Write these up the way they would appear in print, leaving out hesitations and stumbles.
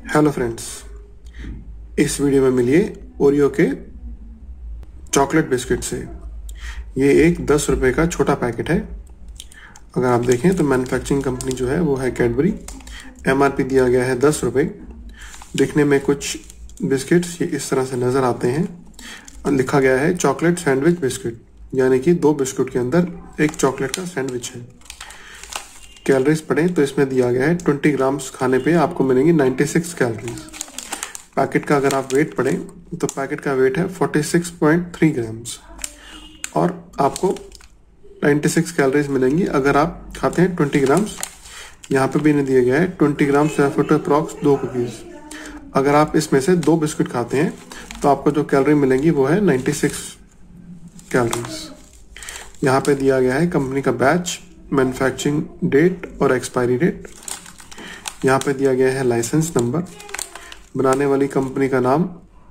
Hello friends, इस video में मिलिए ओरियो के चॉकलेट बिस्किट से। ये एक 10 रुपये का छोटा पैकेट है। अगर आप देखें तो मैन्युफैक्चरिंग कंपनी जो है वो है कैडबरी। एमआरपी दिया गया है 10 रुपये। दिखने में कुछ बिस्किट्स ये इस तरह से नज़र आते हैं। लिखा गया है चॉकलेट सैंडविच बिस्किट, यानी कि 2 बिस्कुट के अंदर एक चॉकलेट का सैंडविच है। कैलोरीज पढ़ें तो इसमें दिया गया है 20 ग्राम्स खाने पे आपको मिलेंगी 96 कैलोरीज। पैकेट का अगर आप वेट पढ़ें तो पैकेट का वेट है 46.3 ग्राम्स और आपको 96 कैलोरीज मिलेंगी अगर आप खाते हैं 20 ग्राम्स। यहाँ पे भी इन्हें दिया गया है 20 ग्राम्स अप्रॉक्स 2 कुकीज़। अगर आप इसमें से 2 बिस्कुट खाते हैं तो आपको जो कैलोरी मिलेंगी वो है 96 कैलोरीज। यहाँ पे दिया गया है कंपनी का बैच, मैन्युफैक्चरिंग डेट और एक्सपायरी डेट। यहाँ पे दिया गया है लाइसेंस नंबर, बनाने वाली कंपनी का नाम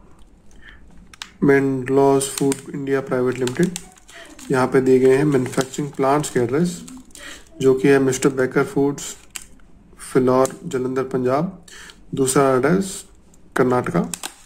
Mondelez food India private limited. यहाँ पे दिए गए हैं मैन्युफैक्चरिंग प्लांट्स के एड्रेस, जो कि है mister baker foods, Phillaur, Jalandhar, Punjab. दूसरा एड्रेस कर्नाटका।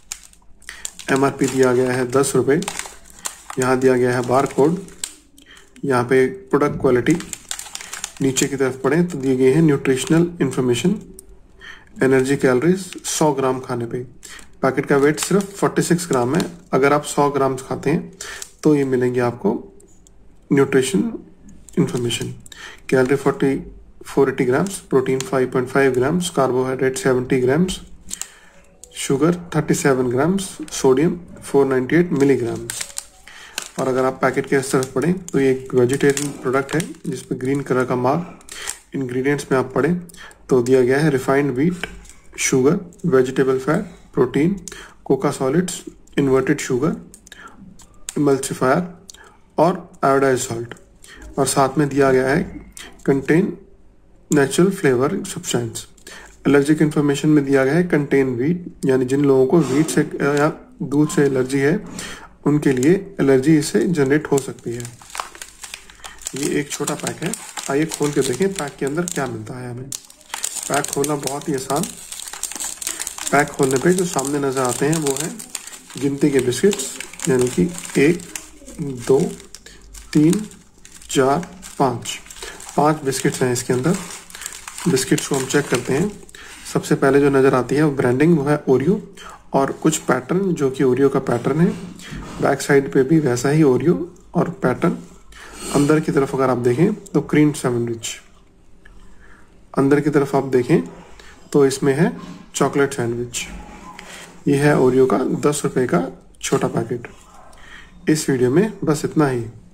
एमआरपी दिया गया है 10 रुपये। यहाँ दिया गया है बार कोड। यहाँ पे प्रोडक्ट क्वालिटी नीचे की तरफ पढ़ें तो दिए गए हैं nutritional information. Energy calories 100 gram खाने पे। पैकेट का वेट सिर्फ 46 ग्राम है। अगर आप 100 ग्राम खाते हैं तो ये मिलेंगे आपको nutrition information. Calorie 480 grams, protein 5.5 grams, carbohydrate 70 grams, sugar 37 grams, sodium 498 milligrams. और अगर आप पैकेट के इस तरफ पढ़ें तो ये एक वेजिटेरियन प्रोडक्ट है जिसपे ग्रीन कलर का मार्क। इंग्रेडिएंट्स में आप पढ़ें तो दिया गया है refined wheat, sugar, vegetable fat, protein, cocoa solids, inverted sugar, emulsifier और आयोडाइज सॉल्ट। और साथ में दिया गया है contain natural flavour substance. Allergic information में दिया गया है कंटेन व्हीट, यानी जिन लोगों को व्हीट से या दूध से एलर्जी है उनके लिए एलर्जी इससे जनरेट हो सकती है। ये एक छोटा पैक है। आइए खोल के देखें पैक के अंदर क्या मिलता है हमें। पैक खोलना बहुत ही आसान। पैक खोलने पे जो सामने नज़र आते हैं वो है गिनती के बिस्किट्स, यानी कि 1, 2, 3, 4, 5 बिस्किट्स हैं इसके अंदर। बिस्किट्स को हम चेक करते हैं। सबसे पहले जो नज़र आती है वो ब्रांडिंग, वो है ओरियो और कुछ पैटर्न जो कि ओरियो का पैटर्न है। बैक साइड पे भी वैसा ही ओरियो और पैटर्न। अंदर की तरफ अगर आप देखें तो क्रीम सैंडविच। अंदर की तरफ आप देखें तो इसमें है चॉकलेट सैंडविच। ये है ओरियो का 10 रुपये का छोटा पैकेट। इस वीडियो में बस इतना ही।